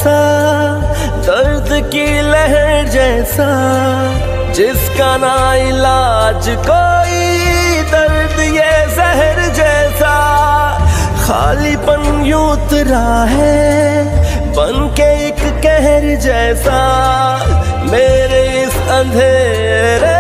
जैसा, दर्द की लहर जैसा, जिसका ना इलाज कोई, दर्द ये जहर जैसा। खालीपन यूं उतरा है बन के एक कहर जैसा, मेरे इस अंधेरे